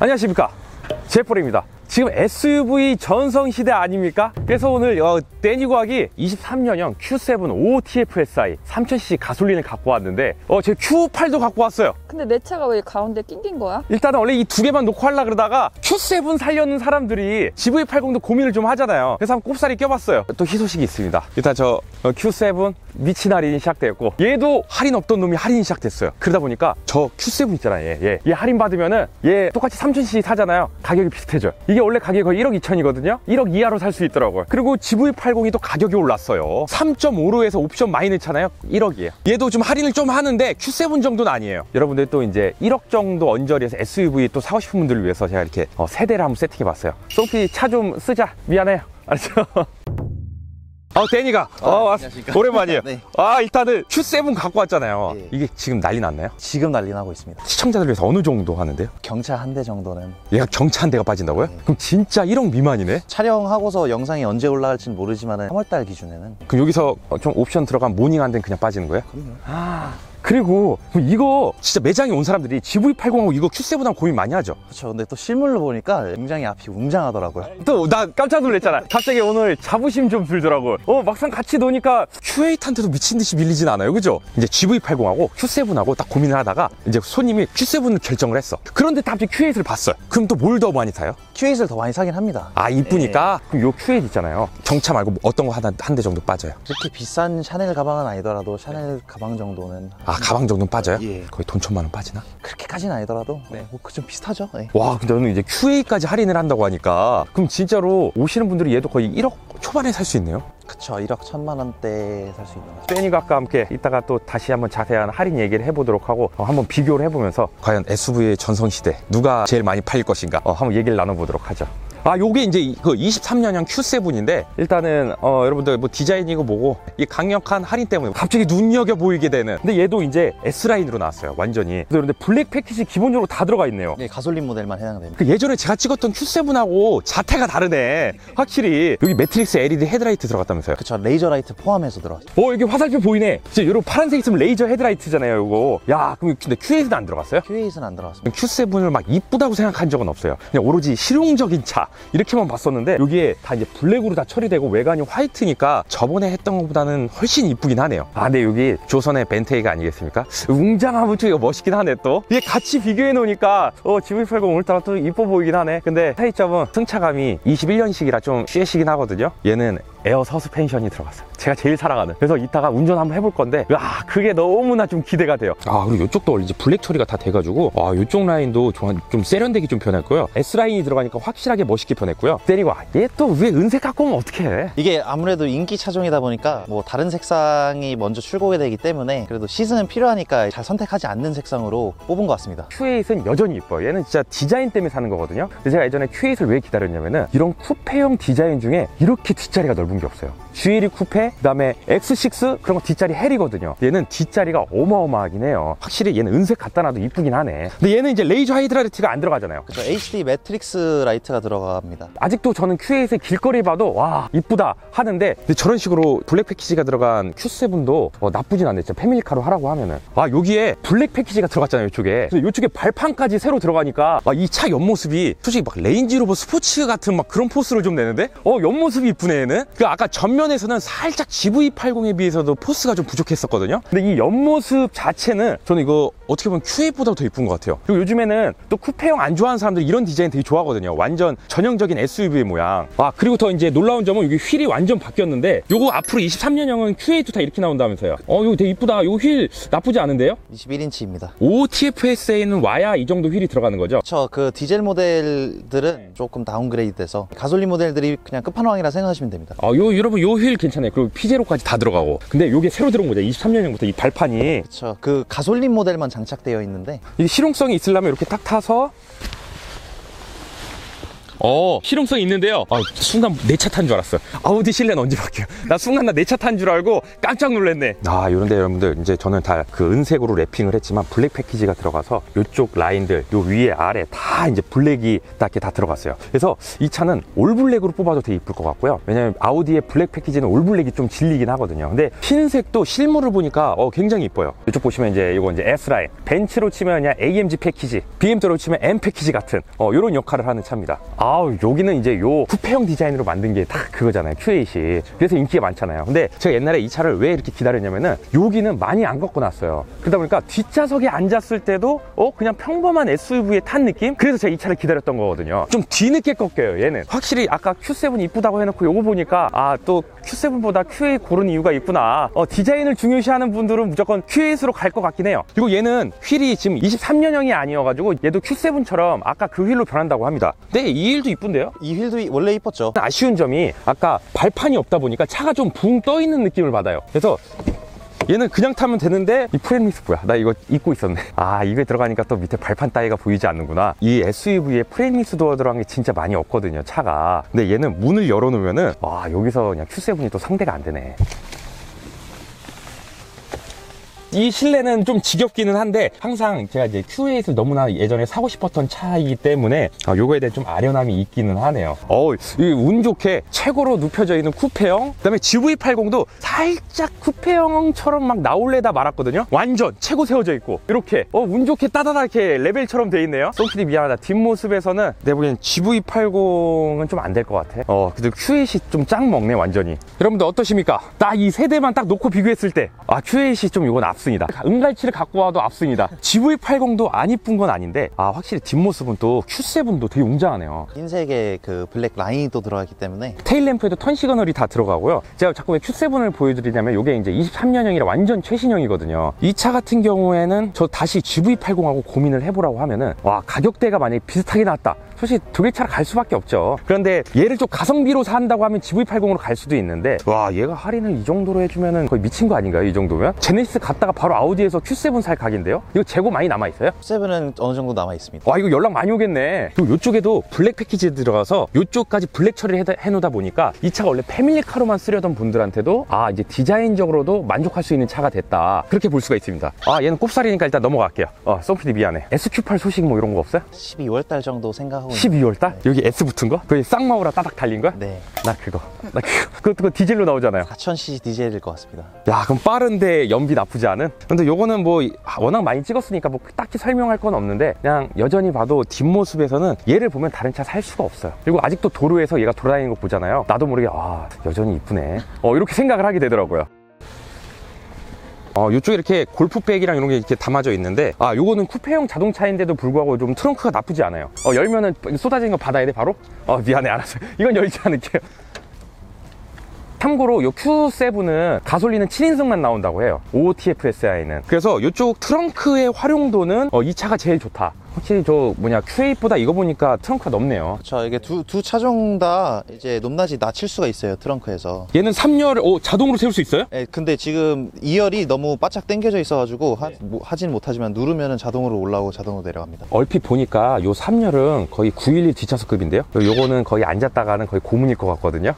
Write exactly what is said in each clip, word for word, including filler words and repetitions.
안녕하십니까, 제폴입니다. 지금 에스유브이 전성시대 아닙니까? 그래서 오늘 어, 데니과학이 이십삼 년형 큐 세븐 오티에프에스아이 삼천 씨씨 가솔린을 갖고 왔는데 어, 제 큐 팔도 갖고 왔어요. 근데 내 차가 왜 가운데 낑긴 거야? 일단은 원래 이 두 개만 놓고 하려고 그러다가 큐 세븐 살려는 사람들이 지브이 팔십도 고민을 좀 하잖아요. 그래서 한번 꼽사리 껴봤어요. 또 희소식이 있습니다. 일단 저 어, 큐 세븐 미친 할인이 시작되었고, 얘도 할인 없던 놈이 할인이 시작됐어요. 그러다 보니까 저 큐 세븐 있잖아요, 얘, 얘. 얘 할인 받으면은 얘 똑같이 삼천 씨씨 사잖아요. 가격이 비슷해져요. 이게 원래 가격이 거의 일억 이천이거든요 일억 이하로 살 수 있더라고요. 그리고 지브이 팔십이 또 가격이 올랐어요. 삼 점 오로에서 옵션 많이 넣잖아요. 일억이에요. 얘도 좀 할인을 좀 하는데 큐 세븐 정도는 아니에요. 여러분들 또 이제 일억 정도 언저리에서 에스유브이 또 사고 싶은 분들을 위해서 제가 이렇게 어, 세대를 한번 세팅해 봤어요. 소피 차 좀 쓰자. 미안해요. 알았죠? 아, 데니가 아, 어, 왔... 오랜만이에요. 네. 아, 일단은 큐 세븐 갖고 왔잖아요. 예. 이게 지금 난리 났나요? 지금 난리 나고 있습니다. 시청자들 위해서 어느 정도 하는데요? 경차 한 대 정도는. 얘가 경차 한 대가 빠진다고요? 네. 그럼 진짜 일억 미만이네? 촬영하고서 영상이 언제 올라갈지는 모르지만 삼월달 기준에는. 그럼 여기서 좀 옵션 들어간 모닝 한 대는 그냥 빠지는 거예요? 그럼요. 아, 그리고 이거 진짜 매장에 온 사람들이 지브이 팔십하고 이거 큐 세븐하고 고민 많이 하죠. 그렇죠. 근데 또 실물로 보니까 굉장히 앞이 웅장하더라고요. 또 나 깜짝 놀랐잖아. 갑자기 오늘 자부심 좀 들더라고요. 어, 막상 같이 노니까 큐 에잇한테도 미친 듯이 밀리진 않아요, 그죠? 이제 지브이 팔십하고 큐 세븐하고 딱 고민을 하다가 이제 손님이 큐 세븐을 결정을 했어. 그런데 갑자기 큐 에잇을 봤어요. 그럼 또 뭘 더 많이 타요? 큐 에잇을 더 많이 사긴 합니다. 아, 이쁘니까. 네. 그럼 요 큐 에잇 있잖아요. 경차 말고 어떤 거 하나 한 대 정도 빠져요? 그렇게 비싼 샤넬 가방은 아니더라도 샤넬 가방 정도는. 아, 가방 정도는 빠져요? 예. 거의 돈 천만 원 빠지나? 그렇게까지는 아니더라도 네. 뭐 그 좀 비슷하죠. 네. 와, 근데 저는 이제 큐 에잇까지 할인을 한다고 하니까 그럼 진짜로 오시는 분들이 얘도 거의 일억 초반에 살 수 있네요? 그쵸. 일억 천만 원대 살 수 있는 거죠. 데니과학과 함께 이따가 또 다시 한번 자세한 할인 얘기를 해보도록 하고 어, 한번 비교를 해보면서 과연 에스유브이의 전성시대 누가 제일 많이 팔릴 것인가 어, 한번 얘기를 나눠보도록 하죠. 아, 요게 이제 그 이십삼 년형 큐 세븐인데 일단은 어, 여러분들 뭐 디자인이고 뭐고 이 강력한 할인 때문에 갑자기 눈여겨 보이게 되는, 근데 얘도 이제 S라인으로 나왔어요, 완전히. 그런데 블랙 패키지 기본적으로 다 들어가 있네요. 네, 가솔린 모델만 해당됩니다. 그 예전에 제가 찍었던 큐 세븐하고 자태가 다르네, 확실히. 여기 매트릭스 엘이디 헤드라이트 들어갔다면서요? 그쵸. 레이저 라이트 포함해서 들어갔죠. 어, 여기 화살표 보이네. 진짜 요런 파란색 있으면 레이저 헤드라이트잖아요, 요거. 야, 그럼 근데 큐 에잇은 안 들어갔어요? 큐 에잇은 안 들어갔습니다. 큐 세븐을 막 이쁘다고 생각한 적은 없어요. 그냥 오로지 실용적인 차 이렇게만 봤었는데 여기에 다 이제 블랙으로 다 처리되고 외관이 화이트니까 저번에 했던 것보다는 훨씬 이쁘긴 하네요. 아, 근데 여기 조선의 벤테이가 아니겠습니까? 웅장하면 또 이거 멋있긴 하네. 또 이게 같이 비교해 놓으니까 어, 지브이 팔십 오늘따라 또 이뻐 보이긴 하네. 근데 차이점은 승차감이 이십일 년식이라 좀 쉐시긴 하거든요. 얘는 에어 서스펜션이 들어갔어요. 제가 제일 사랑하는. 그래서 이따가 운전 한번 해볼 건데, 와, 그게 너무나 좀 기대가 돼요. 아, 그리고 이쪽도 이제 블랙 처리가 다 돼가지고, 아, 이쪽 라인도 좀, 좀 세련되게 좀 변했고요. S라인이 들어가니까 확실하게 멋있게 변했고요. 데니과, 얘 또 왜 은색 갖고 오면 어떡해? 이게 아무래도 인기 차종이다 보니까 뭐 다른 색상이 먼저 출고가 되기 때문에 그래도 시즌은 필요하니까 잘 선택하지 않는 색상으로 뽑은 것 같습니다. 큐 에잇은 여전히 이뻐요. 얘는 진짜 디자인 때문에 사는 거거든요. 근데 제가 예전에 큐 에잇을 왜 기다렸냐면은 이런 쿠페형 디자인 중에 이렇게 뒷자리가 넓은 게 없어요. 지엘이 쿠페, 그 다음에 엑스 식스, 그런 거 뒷자리 헬이거든요. 얘는 뒷자리가 어마어마하긴 해요. 확실히 얘는 은색 갖다 놔도 이쁘긴 하네. 근데 얘는 이제 레이저 하이드라이트가 안 들어가잖아요. 그렇죠. 에이치디 매트릭스 라이트가 들어갑니다. 아직도 저는 큐 에잇의 길거리 봐도 와, 이쁘다 하는데, 근데 저런 식으로 블랙 패키지가 들어간 큐 세븐도 어, 나쁘진 않네. 진짜 패밀리카로 하라고 하면은. 아, 여기에 블랙 패키지가 들어갔잖아요, 이쪽에. 그래서 이쪽에 발판까지 새로 들어가니까 아, 이 차 옆모습이 솔직히 막 레인지로버 스포츠 같은 막 그런 포스를 좀 내는데, 어, 옆모습이 이쁘네, 얘는. 그 아까 전면에서는 살짝 지브이 팔십에 비해서도 포스가 좀 부족했었거든요. 근데 이 옆모습 자체는 저는 이거 어떻게 보면 큐 에잇보다 더 이쁜 것 같아요. 그리고 요즘에는 또 쿠페형 안 좋아하는 사람들 이런 디자인 되게 좋아하거든요. 완전 전형적인 에스유브이 모양. 아, 그리고 더 이제 놀라운 점은 여기 휠이 완전 바뀌었는데, 요거 앞으로 이십삼 년형은 큐 에잇도 다 이렇게 나온다면서요. 어, 이거 되게 이쁘다. 요 휠 나쁘지 않은데요? 이십일 인치입니다. 오티에프에스에이는 와야 이 정도 휠이 들어가는 거죠? 그렇죠. 그 디젤 모델들은 조금 다운그레이드 돼서 가솔린 모델들이 그냥 끝판왕이라 생각하시면 됩니다. 어, 요, 여러분, 요 휠 괜찮아요. 그리고 피제로까지 다 들어가고. 근데 요게 새로 들어온 거죠. 이십삼 년형부터 이 발판이. 그렇죠. 그 가솔린 모델만 장착되어 있는데 이게 실용성이 있으려면 이렇게 딱 타서 어, 실용성이 있는데요. 아, 순간 내 차 탄 줄 알았어. 아우디 실내는 언제 바뀌어? 나 순간 나 내 차 탄 줄 알고 깜짝 놀랐네. 아, 요런데 여러분들 이제 저는 다 그 은색으로 랩핑을 했지만 블랙 패키지가 들어가서 요쪽 라인들, 요 위에 아래 다 이제 블랙이 딱 이렇게 다 들어갔어요. 그래서 이 차는 올 블랙으로 뽑아도 되게 이쁠 것 같고요. 왜냐면 아우디의 블랙 패키지는 올 블랙이 좀 질리긴 하거든요. 근데 흰색도 실물을 보니까 어, 굉장히 이뻐요. 이쪽 보시면 이제 이거 이제 S라인, 벤츠로 치면 그냥 에이엠지 패키지, 비엠더블유로 치면 M 패키지 같은 어, 요런 역할을 하는 차입니다. 아우, 여기는 이제 요 쿠페형 디자인으로 만든 게 다 그거잖아요. 큐에잇이. 그래서 인기가 많잖아요. 근데 제가 옛날에 이 차를 왜 이렇게 기다렸냐면은 여기는 많이 안 걷고 났어요. 그러다 보니까 뒷좌석에 앉았을 때도 어 그냥 평범한 에스유브이에 탄 느낌? 그래서 제가 이 차를 기다렸던 거거든요. 좀 뒤늦게 꺾여요, 얘는. 확실히 아까 큐세븐 이쁘다고 해놓고 요거 보니까 아, 또 큐세븐보다 큐에잇 고른 이유가 있구나. 어, 디자인을 중요시하는 분들은 무조건 큐에잇으로 갈 것 같긴 해요. 그리고 얘는 휠이 지금 이십삼 년형이 아니어가지고 얘도 큐세븐처럼 아까 그 휠로 변한다고 합니다. 근데 이 휠도 이쁜데요? 이 휠도 원래 이뻤죠. 아쉬운 점이 아까 발판이 없다 보니까 차가 좀 붕 떠 있는 느낌을 받아요. 그래서 얘는 그냥 타면 되는데 이 프레임리스 뭐야? 나 이거 잊고 있었네. 아, 이게 들어가니까 또 밑에 발판 따위가 보이지 않는구나. 이 에스유브이에 프레임리스 도어 들어간 게 진짜 많이 없거든요, 차가. 근데 얘는 문을 열어놓으면은 와, 여기서 그냥 큐세븐이 또 상대가 안 되네. 이 실내는 좀 지겹기는 한데 항상 제가 이제 큐에잇을 너무나 예전에 사고 싶었던 차이기 때문에 아, 요거에 대해 좀 아련함이 있기는 하네요. 어우, 이 운 좋게 최고로 눕혀져 있는 쿠페형, 그 다음에 지브이 팔십도 살짝 쿠페형처럼 막 나올래다 말았거든요. 완전 최고 세워져 있고 이렇게 어, 운 좋게 따다닥게 레벨처럼 돼 있네요. 쏘키디 미안하다. 뒷모습에서는 내 보기엔 지브이 팔십은 좀 안 될 것 같아. 어, 근데 큐에잇이 좀 짱 먹네, 완전히. 여러분들 어떠십니까? 딱 이 세 대만 딱 놓고 비교했을 때 아, 큐에잇이 좀 이건 앞 앞습니다. 은갈치를 갖고 와도 앞습니다. 지브이 팔십도 안 이쁜 건 아닌데 아, 확실히 뒷모습은 또 큐세븐도 되게 웅장하네요. 흰색에 그 블랙 라인이 또 들어가기 때문에 테일램프에도 턴 시그널이 다 들어가고요. 제가 자꾸 왜 큐세븐을 보여드리냐면 이게 이제 이십삼 년형이라 완전 최신형이거든요. 이 차 같은 경우에는 저 다시 지브이 팔십하고 고민을 해보라고 하면은 와, 가격대가 만약에 비슷하게 나왔다. 솔직히 독일차로 갈 수밖에 없죠. 그런데 얘를 좀 가성비로 산다고 하면 지브이 팔십으로 갈 수도 있는데 와, 얘가 할인을 이 정도로 해주면은 거의 미친 거 아닌가요? 이 정도면? 제네시스 갔다가 바로 아우디에서 큐세븐 살 각인데요? 이거 재고 많이 남아있어요? 큐세븐은 어느 정도 남아 있습니다. 와, 이거 연락 많이 오겠네. 그리고 이쪽에도 블랙 패키지에 들어가서 이쪽까지 블랙 처리를 해, 해놓다 보니까 이 차가 원래 패밀리카로만 쓰려던 분들한테도 아, 이제 디자인적으로도 만족할 수 있는 차가 됐다. 그렇게 볼 수가 있습니다. 아, 얘는 꼽살이니까 일단 넘어갈게요. 어, 쏘피디 미안해. 에스큐 팔 소식 뭐 이런 거 없어요? 십이월 달 정도 생각하고 십이월 달? 네. 여기 S 붙은 거? 거기 쌍마우라 따닥 달린 거야? 네. 나 그거. 나 그거. 그거, 그거 디젤로 나오잖아요. 사천 씨씨 디젤일 것 같습니다. 야, 그럼 빠른데 연비 나쁘지 않은? 근데 요거는 뭐 워낙 많이 찍었으니까 뭐 딱히 설명할 건 없는데 그냥 여전히 봐도 뒷모습에서는 얘를 보면 다른 차 살 수가 없어요. 그리고 아직도 도로에서 얘가 돌아다니는 거 보잖아요. 나도 모르게 아, 여전히 이쁘네. 어, 이렇게 생각을 하게 되더라고요. 어, 이쪽에 이렇게 골프백이랑 이런 게 이렇게 담아져 있는데 아, 요거는 쿠페형 자동차인데도 불구하고 좀 트렁크가 나쁘지 않아요. 어, 열면은 쏟아지는 거 받아야 돼 바로? 어, 미안해, 알았어. 이건 열지 않을게요. 참고로 요 큐세븐은 가솔린은 칠 인승만 나온다고 해요. 오오티에프에스아이는. 그래서 이쪽 트렁크의 활용도는 어, 이 차가 제일 좋다. 확실히 저 뭐냐 큐에잇보다 이거 보니까 트렁크가 넓네요. 자, 이게 두, 두 차종 다 이제 높낮이 낮출 수가 있어요, 트렁크에서. 얘는 삼 열을 오, 자동으로 세울 수 있어요? 네, 근데 지금 이 열이 너무 바짝 당겨져 있어가지고 하, 뭐, 하진 못하지만 누르면은 자동으로 올라오고 자동으로 내려갑니다. 얼핏 보니까 요 삼 열은 거의 구일일 뒷차석급인데요. 요거는 거의 앉았다가는 거의 고문일 것 같거든요.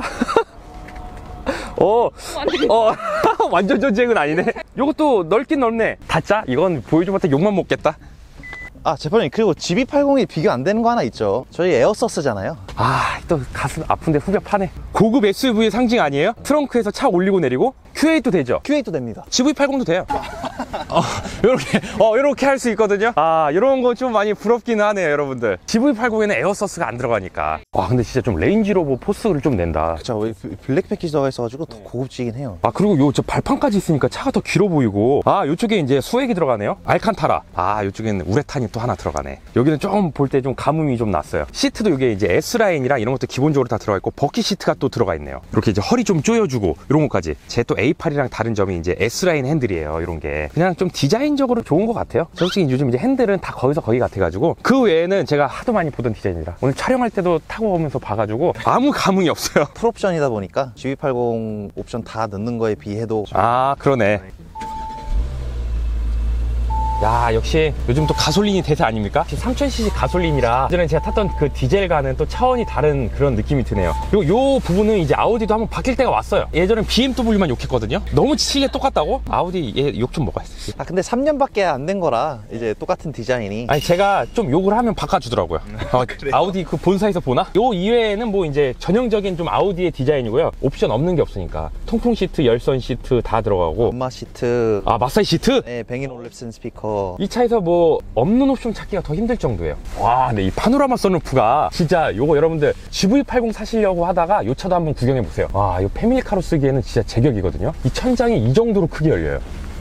어, 어, 완전 전쟁은 아니네. 요것도 넓긴 넓네. 다짜? 이건 보여주면 욕만 먹겠다. 아, 제퍼님, 그리고 지브이 팔십이 비교 안 되는 거 하나 있죠. 저희 에어서스잖아요. 아, 또 가슴 아픈데 후벼 파네. 고급 에스유브이의 상징 아니에요? 트렁크에서 차 올리고 내리고 큐에잇도 되죠? 큐에잇도 됩니다. 지브이 팔십도 돼요. 어, 요렇게, 어, 요렇게 할 수 있거든요. 아, 요런 거 좀 많이 부럽기는 하네요, 여러분들. 지브이 팔십에는 에어서스가 안 들어가니까. 와, 근데 진짜 좀 레인지로버 포스를 좀 낸다. 그쵸, 블랙 패키지 들어가 있어가지고 더 고급지긴 해요. 아, 그리고 요, 저 발판까지 있으니까 차가 더 길어 보이고. 아, 요쪽에 이제 수액이 들어가네요. 알칸타라. 아, 요쪽에는 우레탄이 또 하나 들어가네. 여기는 좀 볼 때 좀 가뭄이 좀 났어요. 시트도 이게 이제 S라인이랑 이런 것도 기본적으로 다 들어가 있고, 버킷 시트가 또 들어가 있네요. 이렇게 이제 허리 좀 조여주고, 이런 것까지. 제 또 에이 팔이랑 다른 점이 이제 S라인 핸들이에요, 이런 게. 그냥 좀 디자인적으로 좋은 것 같아요. 솔직히 요즘 이제 핸들은 다 거기서 거기 같아가지고, 그 외에는 제가 하도 많이 보던 디자인이라. 오늘 촬영할 때도 타고 오면서 봐가지고, 아무 감흥이 없어요. 풀옵션이다 보니까 지브이 팔십 옵션 다 넣는 거에 비해도 아, 그러네. 야, 역시 요즘 또 가솔린이 대세 아닙니까? 삼천 씨씨 가솔린이라 예전에 제가 탔던 그 디젤과는 또 차원이 다른 그런 느낌이 드네요. 요, 요 부분은 이제 아우디도 한번 바뀔 때가 왔어요. 예전엔 비엠더블유만 욕했거든요. 너무 칠게 똑같다고? 아우디 얘 욕 좀 먹어야 돼. 아 근데 삼 년밖에 안 된 거라 이제 똑같은 디자인이. 아니 제가 좀 욕을 하면 바꿔주더라고요. 어, 아우디 그 본사에서 보나? 요 이외에는 뭐 이제 전형적인 좀 아우디의 디자인이고요. 옵션 없는 게 없으니까 통풍 시트, 열선 시트 다 들어가고. 엄마 시트. 아 마사지 시트? 네, 뱅인 올립슨 스피커. 이 차에서 뭐 없는 옵션 찾기가 더 힘들 정도예요. 와, 근데 이 파노라마 선루프가 진짜 요거 여러분들 지브이 팔십 사시려고 하다가 요 차도 한번 구경해 보세요. 와, 이 패밀리카로 쓰기에는 진짜 제격이거든요. 이 천장이 이 정도로 크게 열려요.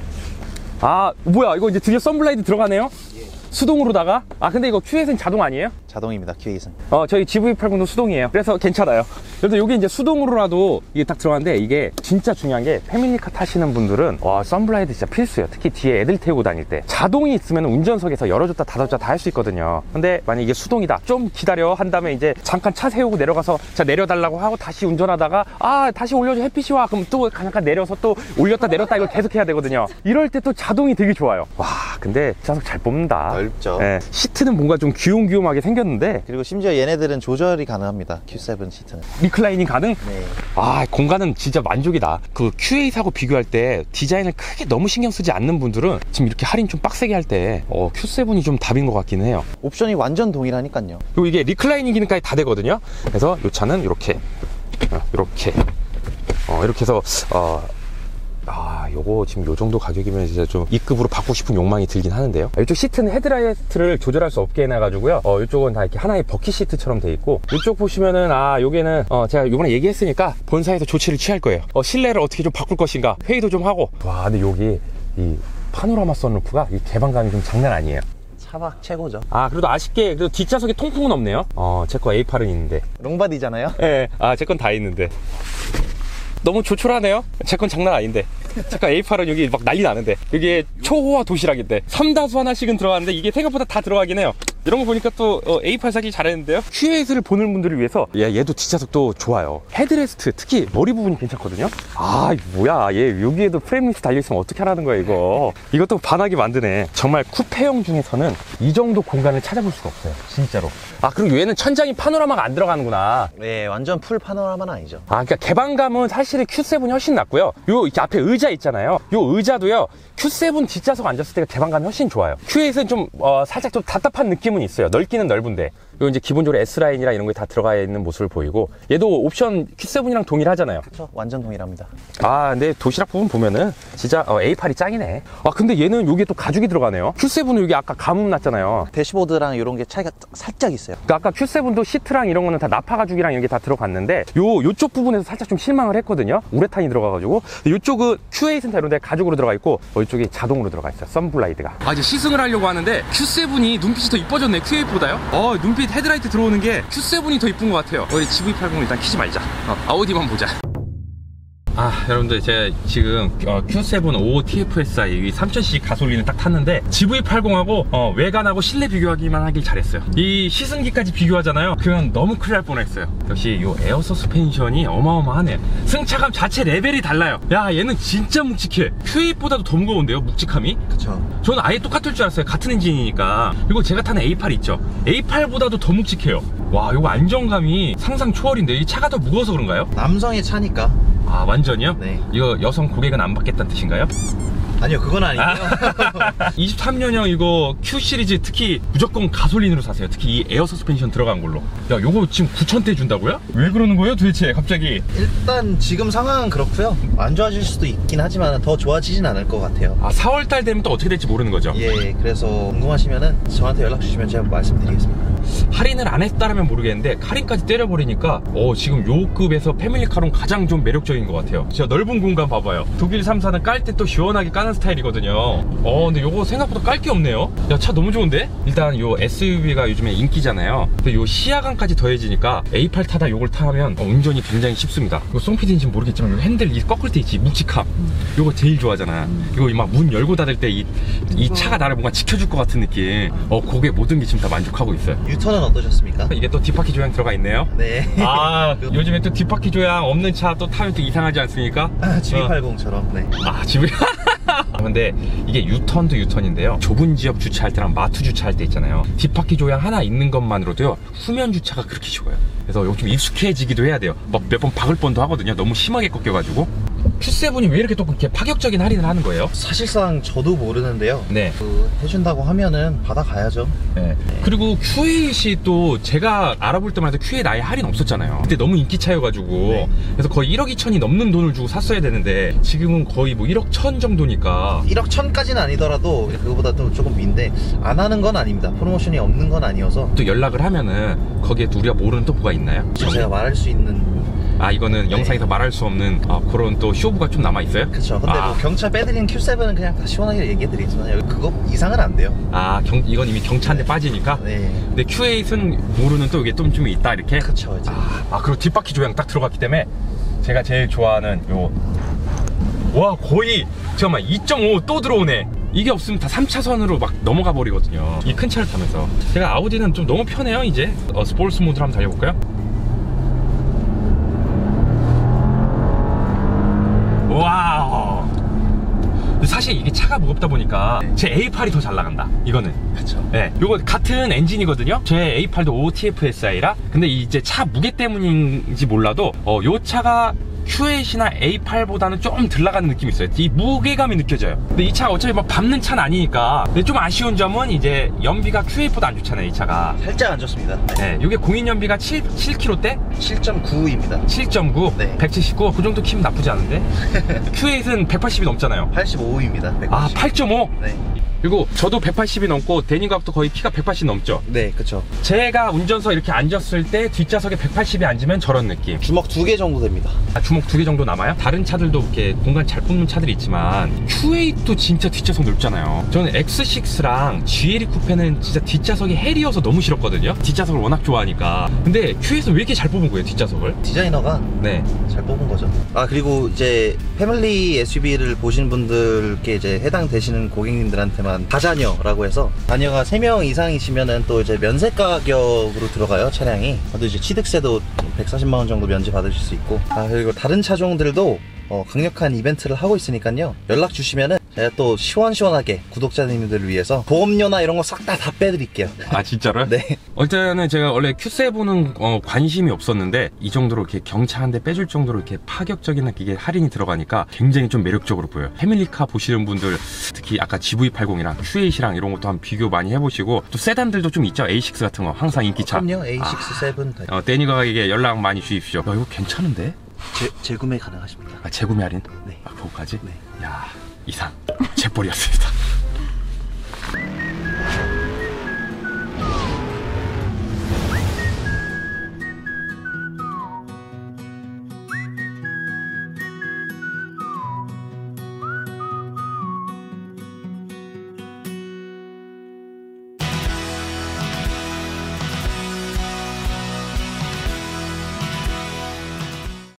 아, 뭐야, 이거 이제 드디어 썬블라이드 들어가네요? 수동으로다가. 아 근데 이거 큐에이트는 자동 아니에요? 자동입니다. 큐에이트는. 어 저희 지브이 팔십도 수동이에요. 그래서 괜찮아요. 그래도 여기 이제 수동으로라도 이게 딱 들어가는데, 이게 진짜 중요한 게 패밀리카 타시는 분들은 와 썬블라이드 진짜 필수예요. 특히 뒤에 애들 태우고 다닐 때 자동이 있으면 운전석에서 열어줬다 닫아줬다 다 할 수 있거든요. 근데 만약 이게 수동이다, 좀 기다려 한 다음에 이제 잠깐 차 세우고 내려가서 자 내려달라고 하고 다시 운전하다가 아 다시 올려줘 햇빛이 와, 그럼 또 잠깐 내려서 또 올렸다 내렸다 이걸 계속 해야 되거든요. 이럴 때 또 자동이 되게 좋아요. 와 근데 좌석 잘 뽑는다. 넓죠. 네, 시트는 뭔가 좀 귀용귀용하게 생겼는데, 그리고 심지어 얘네들은 조절이 가능합니다. 큐 세븐 시트는. 리클라이닝 가능? 네. 아 공간은 진짜 만족이다. 그 큐에이트하고 비교할 때 디자인을 크게 너무 신경 쓰지 않는 분들은 지금 이렇게 할인 좀 빡세게 할 때 어, 큐 세븐이 좀 답인 것 같기는 해요. 옵션이 완전 동일하니까요. 그리고 이게 리클라이닝 기능까지 다 되거든요. 그래서 이 차는 이렇게 어, 이렇게 어, 이렇게 해서 어, 아, 요거 지금 요 정도 가격이면 진짜 좀 E급으로 받고 싶은 욕망이 들긴 하는데요. 이쪽 시트는 헤드라이트를 조절할 수 없게 해놔가지고요. 어, 이쪽은 다 이렇게 하나의 버킷 시트처럼 돼 있고, 이쪽 보시면은 아, 요게는 어, 제가 요번에 얘기했으니까 본사에서 조치를 취할 거예요. 어, 실내를 어떻게 좀 바꿀 것인가 회의도 좀 하고. 와, 근데 여기 이 파노라마 선루프가 이 개방감이 좀 장난 아니에요. 차박 최고죠. 아, 그래도 아쉽게 그래도 뒷좌석에 통풍은 없네요. 어, 제 거 에이 팔은 있는데. 롱바디잖아요. 예, 네, 아, 제 건 다 있는데. 너무 조촐하네요. 제 건 장난 아닌데. 잠깐 에이 팔은 여기 막 난리 나는데, 여기에 초호화 도시락인데 삼다수 하나씩은 들어가는데 이게 생각보다 다 들어가긴 해요. 이런 거 보니까 또 어, 에이 팔 사기 잘했는데요. 큐에이트를 보는 분들을 위해서 얘, 얘도 뒷좌석도 좋아요. 헤드레스트 특히 머리 부분이 괜찮거든요. 아 뭐야, 얘 여기에도 프레임리스 달려있으면 어떻게 하라는 거야 이거. 이것도 반하게 만드네. 정말 쿠페형 중에서는 이 정도 공간을 찾아볼 수가 없어요 진짜로. 아 그리고 얘는 천장이 파노라마가 안 들어가는구나. 네, 완전 풀 파노라마는 아니죠. 아 그러니까 개방감은 사실은 큐 세븐이 훨씬 낫고요. 요 이렇게 앞에 의자 있잖아요. 요 의자도요 큐 세븐 뒷좌석 앉았을 때가 개방감이 훨씬 좋아요. 큐에이트는 좀 어, 살짝 좀 답답한 느낌은 있어요. 넓기는 넓은데. 요 이제 기본적으로 S라인이랑 이런 게 다 들어가 있는 모습을 보이고, 얘도 옵션 큐 세븐이랑 동일하잖아요. 그렇죠. 완전 동일합니다. 아 근데 도시락 부분 보면은 진짜 어, 에이 팔이 짱이네. 아 근데 얘는 여기에 또 가죽이 들어가네요. 큐 세븐은 여기 아까 가뭄 났잖아요. 대시보드랑 이런 게 차이가 살짝 있어요. 그러니까 아까 큐 세븐도 시트랑 이런 거는 다 나파 가죽이랑 이런 게 다 들어갔는데, 요 요쪽 부분에서 살짝 좀 실망을 했거든요. 우레탄이 들어가가지고. 요쪽은 큐에이트는 다 이런 데 가죽으로 들어가 있고, 어, 이쪽이 자동으로 들어가 있어요. 썬블라이드가. 아 이제 시승을 하려고 하는데 큐 세븐이 눈빛이 더 이뻐졌네. 큐에이트보다요. 어 눈빛 헤드라이트 들어오는 게 큐 세븐이 더 이쁜 것 같아요. 우리 지브이 팔십 일단 키지 말자. 어, 아우디만 보자. 아 여러분들 제가 지금 어, 큐 세븐 오오 티에프에스아이 이 삼천 씨씨 가솔린을 딱 탔는데, 지브이 팔십하고 어, 외관하고 실내 비교하기만 하길 잘했어요. 이 시승기까지 비교하잖아요. 그냥 너무 큰일 날 뻔했어요. 역시 이 에어 서스펜션이 어마어마하네. 승차감 자체 레벨이 달라요. 야 얘는 진짜 묵직해. 큐에이트보다도 더 무거운데요, 묵직함이. 그렇죠. 저는 아예 똑같을 줄 알았어요. 같은 엔진이니까. 그리고 제가 타는 에이 팔 있죠, 에이 팔보다도 더 묵직해요. 와 이거 안정감이 상상 초월인데, 이 차가 더 무거워서 그런가요? 남성의 차니까. 아 완전히요? 네. 이거 여성 고객은 안 받겠다는 뜻인가요? 아니요, 그건 아니고요. 이십삼 년형 이거 Q 시리즈 특히 무조건 가솔린으로 사세요. 특히 이 에어 서스펜션 들어간 걸로. 야 요거 지금 구천대 준다고요? 왜 그러는 거예요 도대체 갑자기? 일단 지금 상황은 그렇고요. 안 좋아질 수도 있긴 하지만 더 좋아지진 않을 것 같아요. 아 사월달 되면 또 어떻게 될지 모르는 거죠? 예, 그래서 궁금하시면은 저한테 연락 주시면 제가 말씀드리겠습니다. 할인을 안 했다라면 모르겠는데 할인까지 때려버리니까 어 지금 요 급에서 패밀리카론 가장 좀 매력적인 것 같아요. 진짜 넓은 공간 봐봐요. 독일 삼 사는 깔 때 또 시원하게 까는 스타일이거든요. 어 근데 요거 생각보다 깔 게 없네요. 야 차 너무 좋은데? 일단 요 에스유브이가 요즘에 인기잖아요. 근데 요 시야감까지 더해지니까 에이 팔 타다 요걸 타면 어, 운전이 굉장히 쉽습니다. 이거 송피디인지는 모르겠지만 요 핸들 이 꺾을 때 있지, 묵직함. 요거 제일 좋아하잖아. 이거 막 문 열고 닫을 때 이 이 차가 나를 뭔가 지켜줄 것 같은 느낌. 어 그게 모든 게 지금 다 만족하고 있어요. 유턴은 어떠셨습니까? 이게 또 뒷바퀴 조향 들어가 있네요. 네. 아 요즘에 또 뒷바퀴 조향 없는 차 또 타면 또 이상하지 않습니까? 지브이 팔십처럼. 네. 아 지브이 근데 이게 유턴도 유턴인데요, 좁은 지역 주차할 때랑 마트 주차할 때 있잖아요, 뒷바퀴 조향 하나 있는 것만으로도요 후면 주차가 그렇게 쉬워요. 그래서 여기 좀 익숙해지기도 해야 돼요. 막 몇 번 박을 뻔도 하거든요, 너무 심하게 꺾여가지고. 큐 세븐이 왜 이렇게 또 그렇게 파격적인 할인을 하는 거예요? 사실상 저도 모르는데요. 네. 그 해준다고 하면은 받아가야죠. 네. 그리고 큐 에잇이 또 제가 알아볼 때만 해도 큐 에잇 아예 할인 없었잖아요. 그때 너무 인기 차여가지고. 네. 그래서 거의 일억 이천이 넘는 돈을 주고 샀어야 되는데 지금은 거의 뭐 일억 천 정도니까. 일억 천까지는 아니더라도 그거보다 또 조금 민데 안 하는 건 아닙니다. 프로모션이 없는 건 아니어서. 또 연락을 하면은 거기에 또 우리가 모르는 또 뭐가 있나요? 제가 말할 수 있는. 아, 이거는 네. 영상에서 말할 수 없는 아, 그런 또 쇼부가 좀 남아있어요? 그쵸. 근데 아. 뭐 경차 빼드린 큐 세븐은 그냥 다 시원하게 얘기해드리겠지만 여기 그거 이상은 안 돼요. 아, 경, 이건 이미 경차한테 네. 빠지니까? 네. 근데 큐 에잇은 모르는 또 이게 좀, 좀 있다 이렇게? 그쵸. 이제. 아, 아, 그리고 뒷바퀴 조향 딱 들어갔기 때문에 제가 제일 좋아하는 요, 와, 거의 잠깐만 이 점 오 또 들어오네. 이게 없으면 다 삼 차선으로 막 넘어가 버리거든요, 이 큰 차를 타면서. 제가 아우디는 좀 너무 편해요. 이제 어, 스포츠 모드로 한번 달려볼까요? 와우. 사실 이게 차가 무겁다 보니까 제 에이 팔이 더 잘 나간다, 이거는. 그쵸. 네, 요거 같은 엔진이거든요. 제 에이 팔도 오 티 에프 에스 아이라. 근데 이제 차 무게 때문인지 몰라도 어, 요 차가 큐 에잇이나 에이 팔보다는 좀 덜 나가는 느낌이 있어요. 이 무게감이 느껴져요. 근데 이 차가 어차피 막 밟는 차는 아니니까. 근데 좀 아쉬운 점은 이제 연비가 큐 에잇보다 안 좋잖아요, 이 차가. 살짝 안 좋습니다. 네, 요게 공인 연비가 칠 킬로미터대? 칠 점 구입니다. 칠 점 구, 네. 백칠십구, 그 정도 키면 나쁘지 않은데. 큐 에잇은 백팔십이 넘잖아요. 팔십오입니다. 아, 팔 점 오? 네. 그리고 저도 백팔십이 넘고 데니갑도 거의 키가 백팔십 넘죠. 네, 그쵸. 제가 운전석 이렇게 앉았을 때 뒷좌석에 백팔십이 앉으면 저런 느낌. 주먹 두 개 정도 됩니다. 아, 주먹 두 개 정도 남아요? 다른 차들도 이렇게 공간 잘 뽑는 차들이 있지만 큐 에잇도 진짜 뒷좌석 넓잖아요. 저는 엑스 식스랑 지 엘 이 쿠페는 진짜 뒷좌석이 헬이어서 너무 싫었거든요, 뒷좌석을 워낙 좋아하니까. 근데 큐 에잇은 왜 이렇게 잘 뽑은 거예요, 뒷좌석을? 디자이너가 네. 잘 뽑은 거죠. 아, 그리고 이제 패밀리 에스유브이를 보신 분들께 이제 해당되시는 고객님들한테만 다자녀라고 해서, 자녀가 세 명 이상이시면은 또 이제 면세 가격으로 들어가요, 차량이. 또 이제 취득세도 백사십만 원 정도 면제 받으실 수 있고. 아, 그리고 다른 차종들도 어, 강력한 이벤트를 하고 있으니까요, 연락 주시면은 제가 또 시원시원하게 구독자님들을 위해서 보험료나 이런 거 싹 다 다 빼드릴게요. 아, 진짜로요? 네. 일단은 제가 원래 큐 세븐은 어, 관심이 없었는데 이 정도로 이렇게 경차 한 대 빼줄 정도로 이렇게 파격적인 이게 할인이 들어가니까 굉장히 좀 매력적으로 보여요. 패밀리카 보시는 분들, 특히 아까 지 브이 팔십이랑 큐 에잇이랑 이런 것도 한번 비교 많이 해보시고, 또 세단들도 좀 있죠. 에이 식스 같은 거 항상 인기차. 그럼요. 에이 식스, 세븐 다 어, 데니가에게 연락 많이 주십시오. 야, 이거 괜찮은데? 재, 재구매 가능하십니다. 아, 재구매 할인? 네. 아, 그거까지? 네. 야, 이상 재벌이었습니다.